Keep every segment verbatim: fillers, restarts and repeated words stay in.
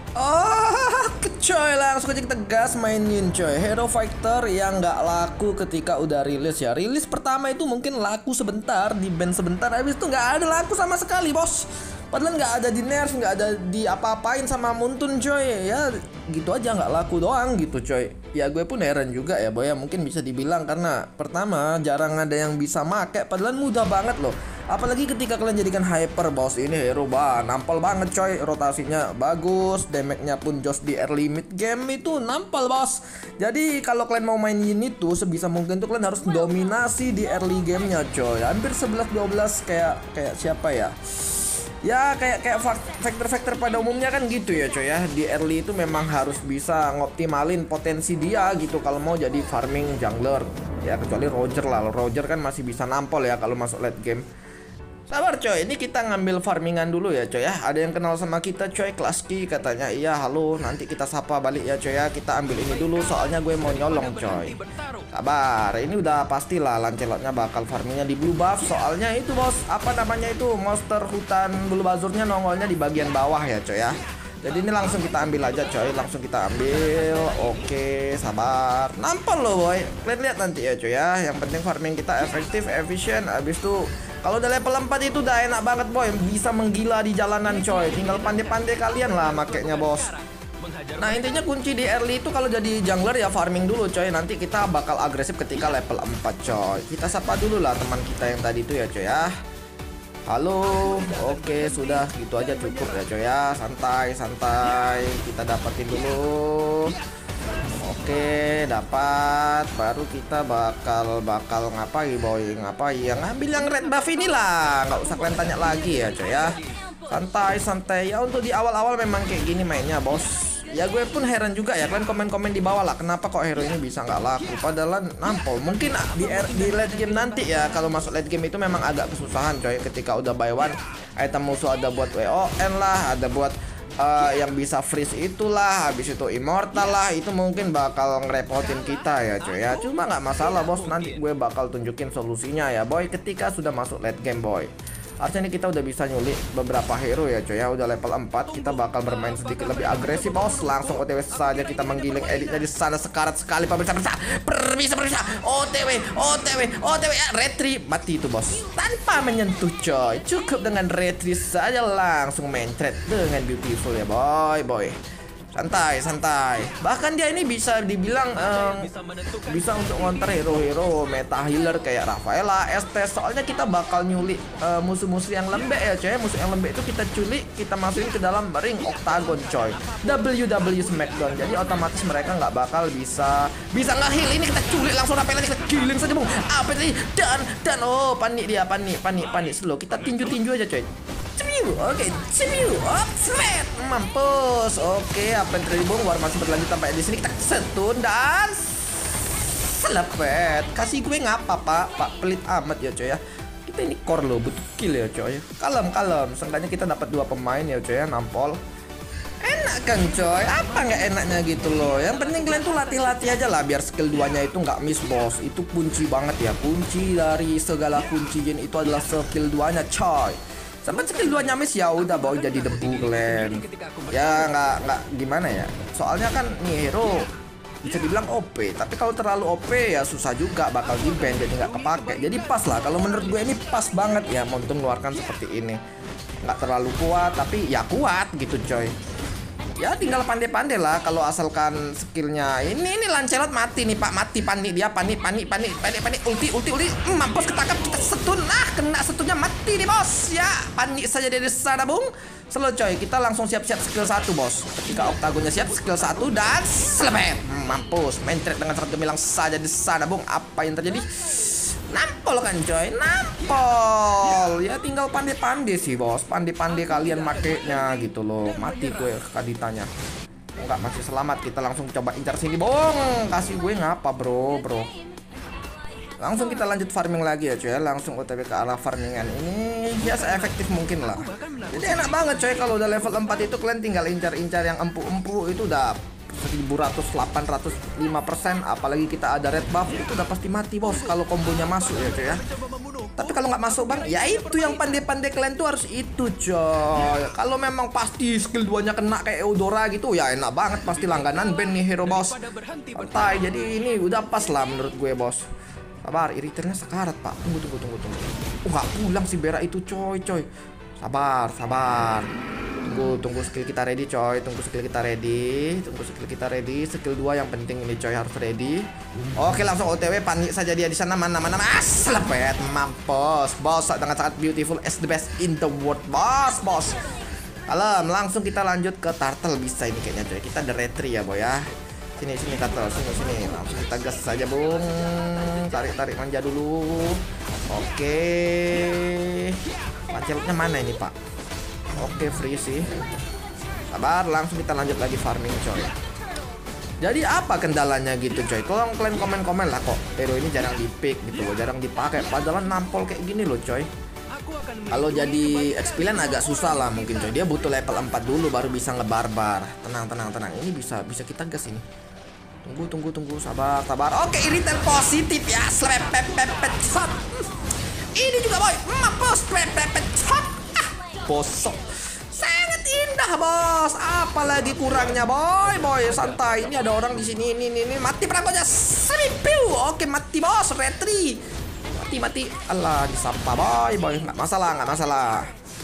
Oh, coy, langsung aja kita gas mainin coy. Hero Fighter yang nggak laku ketika udah rilis ya. Rilis pertama itu mungkin laku sebentar, di band sebentar, habis itu nggak ada laku sama sekali bos. Padahal nggak ada di nerf, nggak ada di apa-apain sama Muntun coy. Ya gitu aja, nggak laku doang gitu coy. Ya gue pun heran juga ya boy, ya mungkin bisa dibilang karena pertama jarang ada yang bisa make, padahal mudah banget loh. Apalagi ketika kalian jadikan hyper bos, ini hero bah nampol banget coy, rotasinya bagus, damage-nya pun jos di early mid game itu nampol bos. Jadi kalau kalian mau main ini tuh sebisa mungkin tuh kalian harus dominasi di early game-nya coy. Hampir sebelas dua belas kayak kayak siapa ya? Ya kayak kayak faktor-faktor pada umumnya kan gitu ya coy ya. Di early itu memang harus bisa ngoptimalin potensi dia gitu kalau mau jadi farming jungler. Ya kecuali Roger lah, Roger kan masih bisa nampol ya kalau masuk late game. Sabar coy, ini kita ngambil farmingan dulu ya coy ya. Ada yang kenal sama kita coy, Klaski katanya. Iya halo, nanti kita sapa balik ya coy ya. Kita ambil ini dulu soalnya gue mau nyolong coy. Sabar, ini udah pastilah Lancelotnya bakal farmingnya di blue buff. Soalnya itu bos, apa namanya itu, monster hutan blue buzzurnya nongolnya di bagian bawah ya coy ya. Jadi ini langsung kita ambil aja coy, langsung kita ambil. Oke, sabar. Nampol loh boy. Kalian lihat nanti ya coy ya. Yang penting farming kita efektif, efisien. Abis itu kalau udah level empat itu udah enak banget boy, bisa menggila di jalanan coy. Tinggal pandai-pandai kalian lah makainya bos. Nah intinya kunci di early itu kalau jadi jungler ya farming dulu coy. Nanti kita bakal agresif ketika level empat coy. Kita sapa dulu lah teman kita yang tadi itu ya coy ya. Halo, oke sudah gitu aja cukup ya coy ya. Santai santai, kita dapetin dulu. Oke, dapat. Baru kita bakal bakal ngapain boy? Ngapain? Yang ambil yang red buff inilah. Nggak usah kalian tanya lagi ya coy ya. Santai santai ya, untuk di awal-awal memang kayak gini mainnya bos. Ya gue pun heran juga ya, kalian komen-komen di bawah lah kenapa kok hero ini bisa nggak laku padahal nampol. Mungkin di, di late game nanti ya, kalau masuk late game itu memang agak kesusahan coy. Ketika udah buy one, item musuh ada buat W O N lah, ada buat uh, yang bisa freeze itulah, habis itu immortal lah, itu mungkin bakal ngerepotin kita ya coy ya. Cuma nggak masalah bos, nanti gue bakal tunjukin solusinya ya boy ketika sudah masuk late game boy. Artinya ini kita udah bisa nyulik beberapa hero ya coy ya. Udah level empat, kita bakal bermain sedikit lebih agresif bos. Langsung O T W saja kita menggiling editnya di sana. Sekarat sekali pemirsa, pemirsa, pemirsa, pemirsa. O T W, O T W, O T W ya, retri mati itu bos. Tanpa menyentuh coy, cukup dengan retri saja langsung main trade dengan beautiful ya boy, boy. Santai, santai. Bahkan dia ini bisa dibilang um, bisa untuk ngonter hero-hero meta healer kayak Rafaela, Estes. Soalnya kita bakal nyulik musuh-musuh uh, yang lembek ya coy. Musuh yang lembek itu kita culik, kita masukin ke dalam ring octagon coy. W W Smackdown. Jadi otomatis mereka nggak bakal bisa bisa nge-heal. Ini kita culik langsung Rafaela, kita killing saja bung. Apa tadi? Dan dan oh panik dia, panik, panik, panik slow. Kita tinju-tinju aja coy. Oke, cemiu, oh, sweat, mampus. Oke, apa yang terjadi bung? War masih berlanjut sampai di sini. Kita setun dan selepet. Kasih gue ngapa pak? Pak pelit amat ya coy ya. Kita ini core loh, butuh kill ya coy. Kalem, kalem. Seenggaknya kita dapat dua pemain ya coy ya, nampol. Enak kan coy, apa nggak enaknya gitu loh. Yang penting kalian tuh latih-latih aja lah biar skill duanya itu nggak miss bos. Itu kunci banget ya, kunci dari segala kunci game itu adalah skill duanya coy. Sampai skill dua nyamis ya udah bawa jadi debu kalian. Ya nggak nggak gimana ya. Soalnya kan nih hero bisa dibilang O P, tapi kalau terlalu O P ya susah juga bakal di ban jadi nggak kepake. Jadi pas lah, kalau menurut gue ini pas banget ya Montum mengeluarkan seperti ini. Nggak terlalu kuat tapi ya kuat gitu coy. Ya tinggal pandai-pandai lah kalau asalkan skillnya. Ini ini Lancelot mati nih pak, mati panik dia, panik panik panik panik panik ulti ulti ulti mm, mampus ketangkap, kita setun. Nah kena setunnya mati nih bos ya, panik saja dari sana bung. Slow coy, kita langsung siap-siap skill satu bos. Ketika oktagonnya siap, skill satu dan selebet mm, mampus main trade dengan sangat gemilang saja di sana bung. Apa yang terjadi? Nampol kan coy, nampol. Ya tinggal pandai-pandai sih bos, pandai-pandai kalian makainya gitu loh. Mati gue kaditanya. Enggak, masih selamat. Kita langsung coba incar sini bong. Kasih gue ngapa bro, bro. Langsung kita lanjut farming lagi ya coy. Langsung O T W ke arah farmingan ini ya seefektif mungkin lah. Jadi enak banget coy kalau udah level empat itu kalian tinggal incar-incar yang empu-empu itu udah seribu delapan ratus lima persen. Apalagi kita ada red buff itu udah pasti mati bos kalau kombonya masuk ya coy ya. Tapi kalau nggak masuk bang, ya itu yang pandai-pandai kalian tuh harus itu coy. Kalau memang pasti skill duanya kena kayak Eudora gitu, ya enak banget, pasti langganan band nih hero bos. Santai, jadi ini udah pas lah menurut gue bos. Sabar, iriternya sekarat pak. Tunggu tunggu tunggu tunggu. Oh nggak pulang si Berak itu coy coy. Sabar sabar. Tunggu tunggu skill kita ready coy. Tunggu skill kita ready. Tunggu skill kita ready. Skill dua yang penting ini coy harus ready. Oke langsung O T W panik saja dia di sana. Mana mana mas lepet mampus bos dengan sangat beautiful as the best in the world bos bos. Kalem langsung kita lanjut ke turtle bisa ini kayaknya coy. Kita ada retri ya boy ya. Sini sini turtle sini sini langsung kita gas saja bung. Tarik tarik manja dulu. Oke. Lancelotnya mana ini pak? Oke free sih. Sabar langsung kita lanjut lagi farming coy. Jadi apa kendalanya gitu coy? Tolong kalian komen-komen lah kok hero ini jarang di pick gitu loh, jarang dipakai padahal nampol kayak gini loh coy. Kalau jadi X P lane agak susah lah mungkin coy. Dia butuh level empat dulu baru bisa ngebarbar. Tenang tenang tenang. Ini bisa bisa kita gas ini. Tunggu tunggu tunggu sabar sabar. Oke iritan positif ya. Slepepepepet shot. Ini juga boy. Mampus slepepepet shot. Ah, bosok. Sangat indah bos. Apalagi kurangnya boy boy santai. Ini ada orang di sini ini ini, ini. Mati perangkonya. Seripiu. Oke mati bos retri. Mati mati. Allah disampah boy boy. Nggak masalah nggak masalah.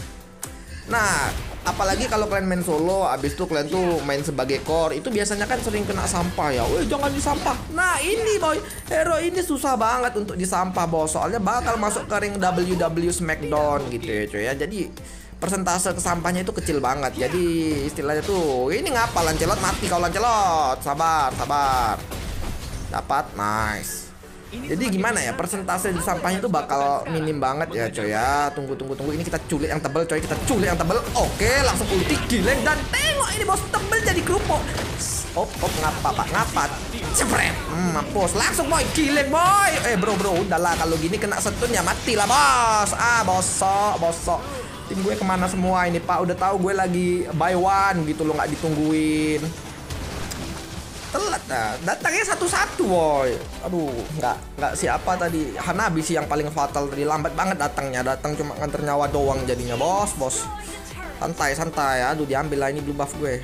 Nah apalagi kalau kalian main solo, abis itu kalian tuh main sebagai core, itu biasanya kan sering kena sampah ya. Wih jangan disampah. Nah ini boy, hero ini susah banget untuk disampah bos. Soalnya bakal masuk ke ring W W Smackdown gitu ya coy ya. Jadi persentase kesampahnya itu kecil banget. Jadi istilahnya tuh, ini ngapa Lancelot mati kau Lancelot. Sabar, sabar. Dapat, nice. Jadi gimana ya, persentase di sampahnya itu bakal minim banget ya coy ya. Tunggu tunggu tunggu, ini kita culik yang tebel coy, kita culik yang tebel. Oke langsung ulti gileng dan tengok ini bos tebel jadi kerupuk. Op op ngapa pak ngapa cepret. Hmm, mampus langsung boy gileng boy. Eh bro bro udahlah kalau gini kena setun ya mati lah bos. Ah bosok bosok. Tim gue kemana semua ini pak? Udah tahu gue lagi buy one gitu loh, nggak ditungguin. Telat nah. Datangnya satu-satu boy. Aduh nggak nggak siapa tadi, Hanabi sih yang paling fatal tadi. Lambat banget datangnya, datang cuma nganter nyawa doang jadinya bos bos. Santai santai. Aduh diambil lah ini blue buff gue.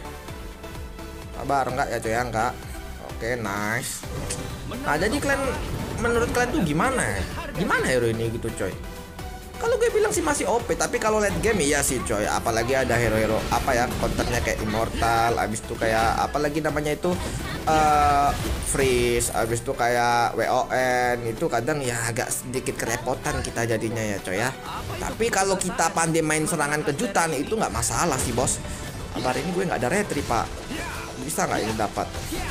Sabar enggak ya coy ya enggak. Oke nice. Nah jadi kalian menurut kalian tuh gimana? Gimana hero ini gitu coy? Kalau gue bilang sih masih O P, tapi kalau late game iya sih coy. Apalagi ada hero-hero apa ya counternya kayak Immortal, abis itu kayak apalagi namanya itu uh, Freeze, abis itu kayak W O N itu kadang ya agak sedikit kerepotan kita jadinya ya coy ya. Tapi kalau kita pandai main serangan kejutan itu nggak masalah sih bos. Kabar ini gue nggak ada retri pak, bisa nggak ini dapat?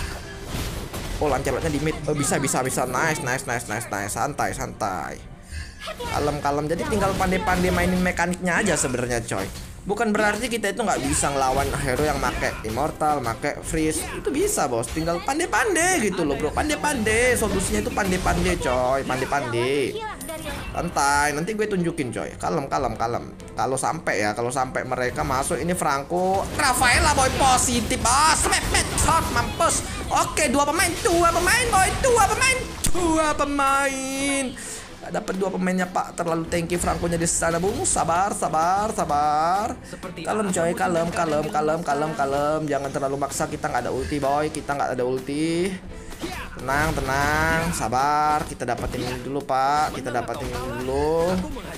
Oh Lancelotnya di mid, oh, bisa bisa bisa nice nice nice nice nice santai santai. Kalem-kalem, jadi tinggal pandai-pandai mainin mekaniknya aja sebenarnya coy. Bukan berarti kita itu nggak bisa ngelawan hero yang make Immortal, make Freeze. Itu bisa bos, tinggal pandai-pandai gitu loh bro. Pandai-pandai, solusinya itu pandai-pandai coy. Pandai-pandai. Santai, nanti gue tunjukin coy. Kalem, kalem, kalem. Kalau sampai ya, kalau sampai mereka masuk ini Franco, Rafaela boy positif bos. Mepet, shot, mampus. Oke, dua pemain, dua pemain boy, dua pemain, dua pemain. Dapat dua pemainnya pak, terlalu tanky Franco-nya di sana bung. Sabar sabar sabar. Kalem coy, kalem kalem kalem kalem kalem. Jangan terlalu maksa, kita nggak ada ulti boy, kita nggak ada ulti. Tenang tenang, sabar. Kita dapatin ini dulu pak, kita dapatin ini dulu.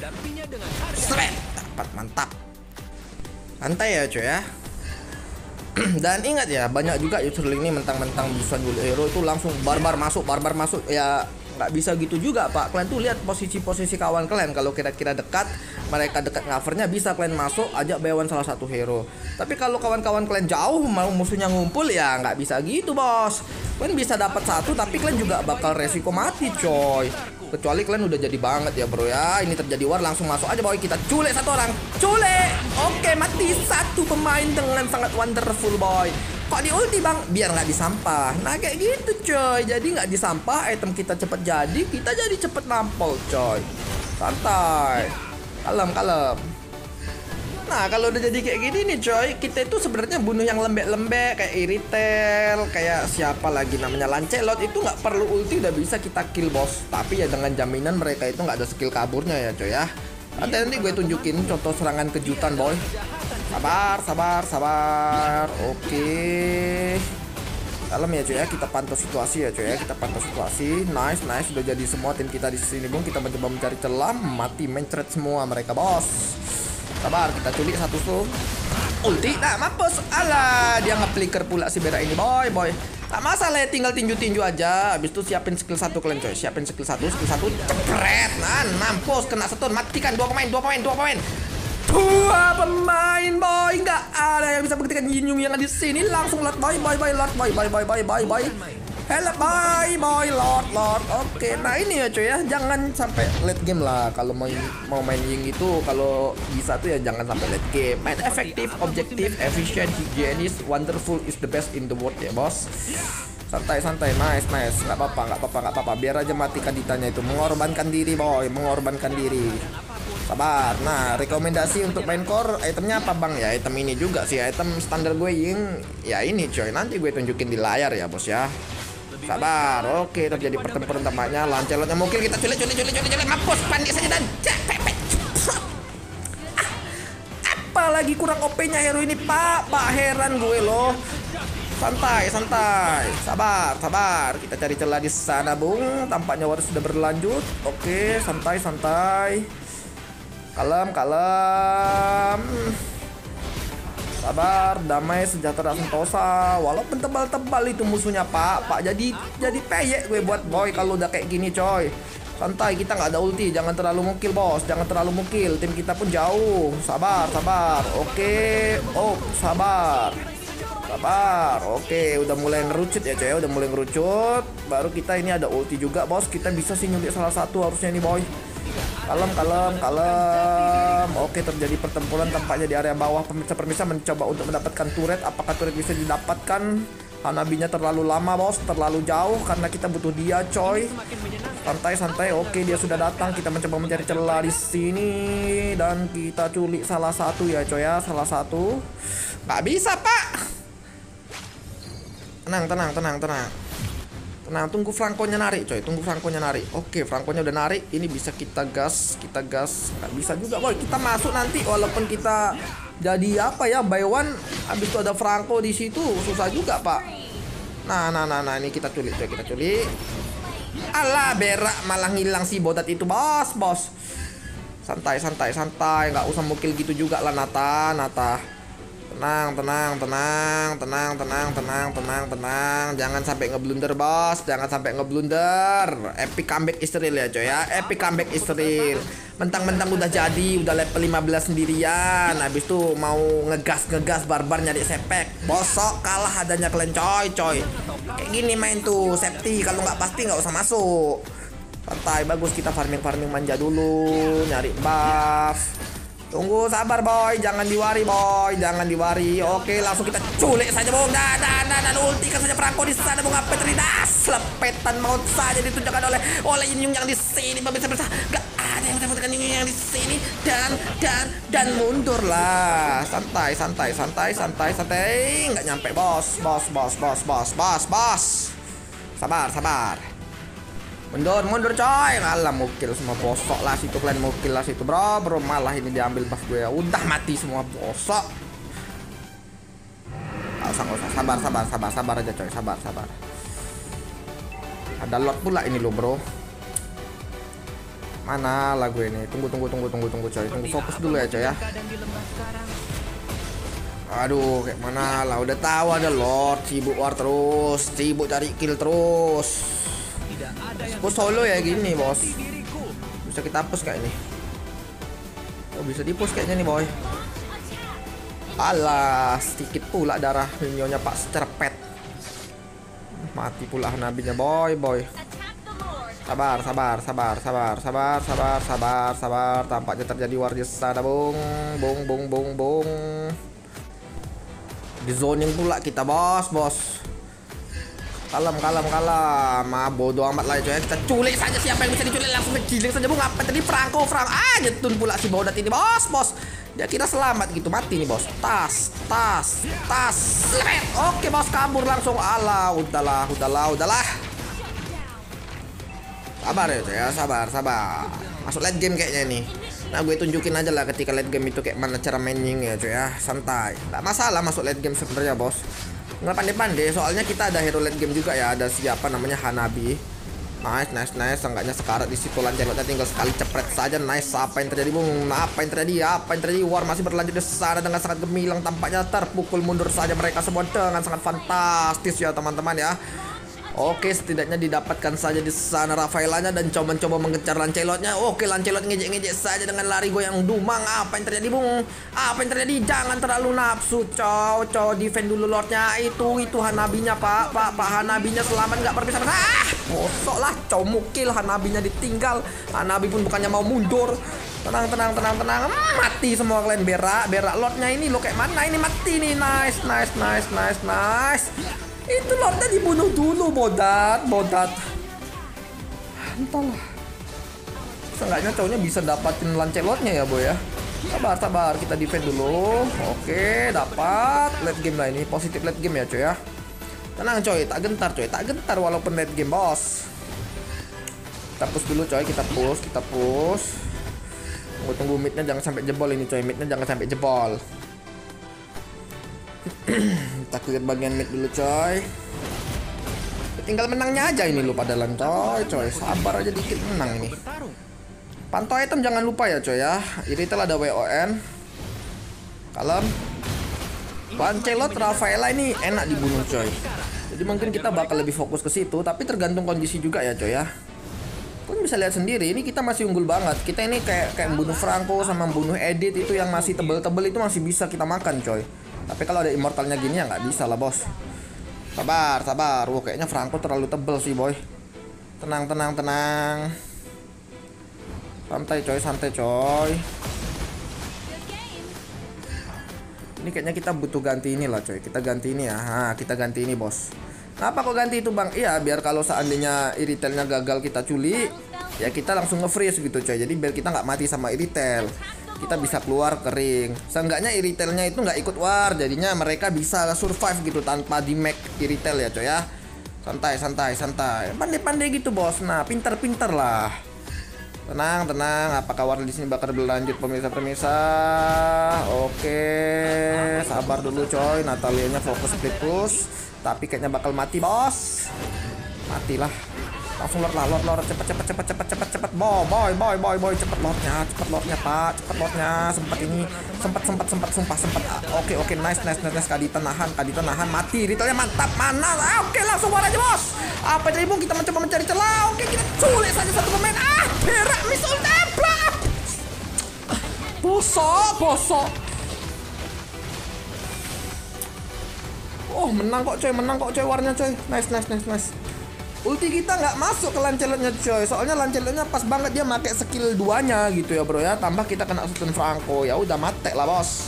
Seret, dapat mantap. Santai ya coy ya. Dan ingat ya, banyak juga user ini mentang-mentang bisa dulu hero itu langsung barbar masuk, barbar masuk ya. Nggak bisa gitu juga pak. Kalian tuh lihat posisi-posisi kawan kalian. Kalau kira-kira dekat, mereka dekat covernya, bisa kalian masuk ajak bewan salah satu hero. Tapi kalau kawan-kawan kalian jauh mau musuhnya ngumpul ya nggak bisa gitu bos. Kalian bisa dapat satu tapi kalian juga bakal resiko mati coy. Kecuali kalian udah jadi banget ya bro ya. Ini terjadi war, langsung masuk aja boy. Kita culik satu orang, culik. Oke mati satu pemain dengan sangat wonderful boy. Kok di ulti bang? Biar nggak disampah. Nah kayak gitu coy. Jadi nggak disampah, item kita cepet jadi, kita jadi cepet nampol coy. Santai. Kalem kalem. Nah, kalau udah jadi kayak gini nih coy, kita itu sebenarnya bunuh yang lembek-lembek kayak Iritel, kayak siapa lagi namanya Lancelot itu nggak perlu ulti udah bisa kita kill bos. Tapi ya dengan jaminan mereka itu nggak ada skill kaburnya ya coy ya. Nanti nanti gue tunjukin contoh serangan kejutan boy. Sabar, sabar, sabar. Oke. Kalem ya coy ya, kita pantau situasi ya coy ya, kita pantau situasi. Nice, nice, sudah jadi semua tim kita di sini bung. Kita mencoba mencari celah, mati mencret semua mereka bos. Sabar, kita culik satu tuh. Ulti, nah mampus. Alah, dia nge-flicker pula si Bera ini boy, boy. Tak masalah ya, tinggal tinju-tinju aja. Habis itu siapin skill satu kalian coy. Siapin skill satu, skill satu, cepret. Nah, mampus, kena stun, matikan dua pemain, dua pemain, dua pemain. Dua pemain boy, nggak ada yang bisa buktikan Yin Yung yang ada di sini. Langsung Lord boy, boy, boy, Lord boy, boy, boy, boy, boy, boy. Hello boy, boy, Lord, Lord. Oke, nah ini ya coy ya, jangan sampai late game lah. Kalau mau mau main Ying itu, kalau bisa tuh ya jangan sampai late game. Main efektif, objektif, efisien, higienis, wonderful is the best in the world ya bos. Santai, santai, nice, nice. Nggak apa-apa, nggak apa-apa, nggak apa-apa. Biar aja mati kandidatnya itu, mengorbankan diri boy, mengorbankan diri. Sabar. Nah, rekomendasi untuk main core itemnya apa bang? Ya item ini juga sih, item standar gue Ying. Ya ini coy, nanti gue tunjukin di layar ya bos ya. Sabar. Oke, terjadi pertempuran tampaknya. Lancelotnya mungkin kita culik, culik, culik, culik, culik. Mampus, panik saja dan apalagi kurang O P-nya hero ini pak. Pak heran gue loh. Santai, santai. Sabar, sabar. Kita cari celah di sana bung. Tampaknya war sudah berlanjut. Oke, santai, santai. Kalem, kalem. Sabar, damai, sejahtera, sentosa. Walaupun tebal-tebal itu musuhnya pak, pak jadi jadi peyek gue buat boy kalau udah kayak gini coy. Santai, kita nggak ada ulti, jangan terlalu mukil bos, jangan terlalu mukil. Tim kita pun jauh. Sabar, sabar. Oke, oh sabar, sabar. Oke, udah mulai ngerucut ya coy, udah mulai ngerucut. Baru kita ini ada ulti juga bos, kita bisa sih nyulik salah satu harusnya nih boy. Kalem, kalem, kalem. Oke, terjadi pertempuran tampaknya di area bawah. Pemirsa-pemirsa mencoba untuk mendapatkan turret. Apakah turret bisa didapatkan? Hanabinya terlalu lama bos, terlalu jauh karena kita butuh dia coy. Santai, santai. Oke, dia sudah datang. Kita mencoba mencari celah di sini dan kita culik salah satu ya coy ya, salah satu. Nggak bisa pak. Tenang, tenang, tenang, tenang. Nah, tunggu Franco-nya narik coy, tunggu Franco-nya narik. Oke, Franco-nya udah narik. Ini bisa kita gas, kita gas. Nggak bisa juga boy, kita masuk nanti walaupun kita jadi apa ya, buy one. Habis itu ada Franco di situ, susah juga pak. Nah, nah, nah, nah, ini kita culik coy, kita culik. Alah, berak malah ngilang si bodat itu bos, bos. Santai, santai, santai. Nggak usah mukil gitu juga lah Nata, Nata. Tenang, tenang, tenang, tenang, tenang, tenang, tenang, tenang. Jangan sampai ngeblunder bos, jangan sampai ngeblunder. Epic comeback is real ya coy ya, epic comeback is real. Mentang-mentang udah jadi, udah level lima belas sendirian. Habis itu mau ngegas-ngegas barbar nyari sepek. Bosok kalah adanya kalian coy, coy. Kayak gini main tuh, safety. Kalau nggak pasti nggak usah masuk. Santai, bagus kita farming-farming manja dulu, nyari buff. Tunggu, sabar boy, jangan diwari boy, jangan diwari. Oke, langsung kita culik saja bung. Dan dan dan, dan ultikan saja Franco di sana bung. Apa teridas? Lepetan maut saja ditunjukkan oleh oleh Yin Yung yang di sini. Pemirsa pemirsa, gak ada yang bisa mengatakan Yin Yung yang di sini. Dan dan dan mundur lah. Santai, santai, santai, santai, santai. Nggak nyampe bos, bos, bos, bos, bos, bos, bos. Sabar, sabar. Mundur, mundur coy. Alah, mukil semua bosok lah situ, kalian mukil lah situ bro, bro. Malah ini diambil pas gue ya. Udah mati semua bosok. Gak usah, gak usah. Sabar, sabar, sabar, sabar aja coy. Sabar, sabar. Ada lot pula ini lo bro. Mana lah gue ini. Tunggu, tunggu, tunggu, tunggu, tunggu coy. Tunggu, fokus dulu ya coy ya. Aduh, kayak mana lah. Udah tahu ada lot. Sibuk war terus, sibuk cari kill terus. Push solo ya gini bos. Bisa kita push kayak ini. Oh, bisa di push kayaknya nih boy. Alah, sedikit pula darah minionnya pak secerpet. Mati pula nabinya boy, boy. Sabar, sabar, sabar, sabar, sabar, sabar, sabar, sabar. Tampaknya terjadi war di sana bung, bung, bung, bung, bung. Di zoning pula kita bos, bos. Kalem, kalem, kalem. Ah, bodoh amat lah coy. Kita culik saja, siapa yang bisa diculik langsung giling saja bung. Apa tadi Franco, Franco. Ah, nyetun pula si bodat ini bos, bos. Dia kira selamat gitu, mati nih bos. Tas, tas, tas. Lepet. Oke bos, kabur langsung. Alah, udahlah, udahlah, udahlah. Sabar ya, ya, sabar, sabar. Masuk late game kayaknya nih. Nah, gue tunjukin aja lah ketika late game itu kayak mana cara maining ya, cuy ya. Santai. Gak masalah masuk late game sebenarnya, bos. Nggak pandai-pandai, soalnya kita ada hero late game juga ya. Ada siapa namanya Hanabi. Nice, nice, nice. Enggaknya sekarat di situ, Lancelotnya tinggal sekali cepret saja. Nice. Apa yang terjadi, Bung? Apa yang terjadi? Apa yang terjadi? War masih berlanjut di sana dengan sangat gemilang. Tampaknya terpukul mundur saja mereka semua dengan sangat fantastis ya, teman-teman ya. Oke, setidaknya didapatkan saja di sana Rafaelanya dan coba mencoba mengejar Lancelotnya. Oke, Lancelot ngejek-ngejek saja dengan lari goyang dumang. Apa yang terjadi, Bung? Apa yang terjadi? Jangan terlalu nafsu, cow. Cow, defend dulu Lordnya. Itu, itu Hanabinya, Pak. Pak, Pak Hanabinya selamat nggak berpisah. Ah, bosok lah, cow mukil. Hanabinya ditinggal. Hanabi pun bukannya mau mundur. Tenang, tenang, tenang, tenang. Hmm, mati semua kalian. Berak, berak Lordnya ini lo kayak mana ini mati nih. Nice, nice, nice, nice, nice. Itu Lordnya dibunuh dulu, bodat, bodat. Entahlah. Seenggaknya cowoknya bisa dapatin Lancelotnya ya, boy ya. Sabar, sabar, kita defend dulu. Oke, dapat. Late game lah ini, positif late game ya, coy ya. Tenang, coy, tak gentar, coy, tak gentar walaupun late game, bos. Kita push dulu, coy, kita push, kita push. Tunggu, tunggu midnya jangan sampai jebol ini, coy. Midnya jangan sampai jebol. Kita clear bagian mid dulu, coy. Tinggal menangnya aja ini lu padalan, coy, coy. Sabar aja dikit, menang ini. Pantau item jangan lupa ya, coy ya. Iritel ada W O N. Kalem. Lancelot, Rafaela ini enak dibunuh, coy. Jadi mungkin kita bakal lebih fokus ke situ, tapi tergantung kondisi juga ya, coy ya. Kalian bisa lihat sendiri, ini kita masih unggul banget. Kita ini kayak kayak membunuh Franco sama membunuh Edit itu yang masih tebel-tebel itu masih bisa kita makan, coy. Tapi kalau ada immortalnya gini ya nggak bisa lah, bos. Sabar, sabar. Wah, kayaknya Franco terlalu tebel sih, boy. Tenang, tenang, tenang. Santai, coy, santai, coy. Ini kayaknya kita butuh ganti ini lah, coy. Kita ganti ini ya. Nah, kita ganti ini, bos. Kenapa kok ganti itu, bang? Iya, biar kalau seandainya Iritelnya gagal kita culik, ya kita langsung nge-freeze gitu, coy. Jadi biar kita nggak mati sama Iritel. Kita bisa keluar kering. Seenggaknya Iritelnya itu nggak ikut war, jadinya mereka bisa survive gitu tanpa di make Iritel ya, coy ya. Santai, santai, santai. Pandai-pandai gitu, bos. Nah, pintar-pintar lah. Tenang, tenang. Apakah war di sini bakal berlanjut, pemirsa-pemirsa? Oke, sabar dulu, coy. Natalianya fokus split push, tapi kayaknya bakal mati, bos. Matilah. Langsung lord lah, lord, lord, cepet, cepet, cepet, cepet, cepet, cepet, boy, boy, boy, boy, boy, cepet lordnya, cepet lordnya, pak, cepet lordnya, sempat ini, sempat, sempat, sempat, sumpah, sempat, oke, oke, nice, nice, nice, nice, Kadita nahan, Kadita nahan, mati, Ritelnya mantap, mana, oke, langsung war aja, bos, apa jadi, Bung, kita mencoba mencari celah, oke, kita culik saja satu pemain, ah, berak, misul template, bosok, bosok, oh, menang kok, coy, menang kok, coy, warnya, coy, nice, nice, nice, nice. Ulti kita nggak masuk ke Lancelotnya, coy. Soalnya Lancelotnya pas banget dia pakai skill duanya gitu ya, bro ya. Tambah kita kena stun Franco. Ya udah mate lah, bos.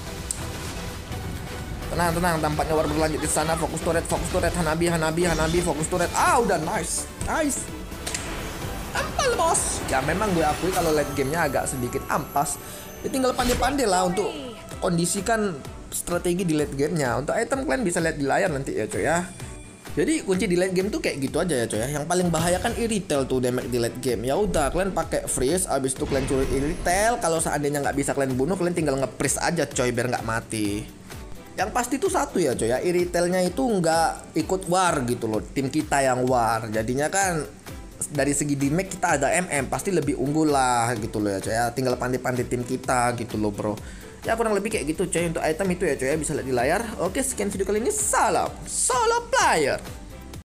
Tenang, tenang. Tampaknya war berlanjut di sana. Fokus turret, fokus turret. Hanabi, Hanabi, Hanabi. Fokus turret. Ah, udah nice. Nice. Ampal, bos. Ya memang gue akui kalau late gamenya agak sedikit ampas. Ya tinggal pandai-pandai lah untuk kondisikan strategi di late gamenya. Untuk item kalian bisa lihat di layar nanti ya, coy ya. Jadi kunci di late game tuh kayak gitu aja ya, coy. Yang paling bahaya kan Iritel tuh damage di late game. Ya udah, kalian pakai freeze, abis itu kalian culik Iritel. Kalau seandainya nggak bisa kalian bunuh, kalian tinggal nge-freeze aja, coy, biar nggak mati. Yang pasti tuh satu ya, coy ya, Iritelnya itu nggak ikut war gitu loh. Tim kita yang war. Jadinya kan dari segi damage kita ada M M, pasti lebih unggul lah gitu loh ya, coy ya. Tinggal pandai-pandai tim kita gitu loh, bro. Ya kurang lebih kayak gitu, coy, untuk item itu ya, coy ya, bisa lihat di layar. Oke, sekian video kali ini. Salam solo player.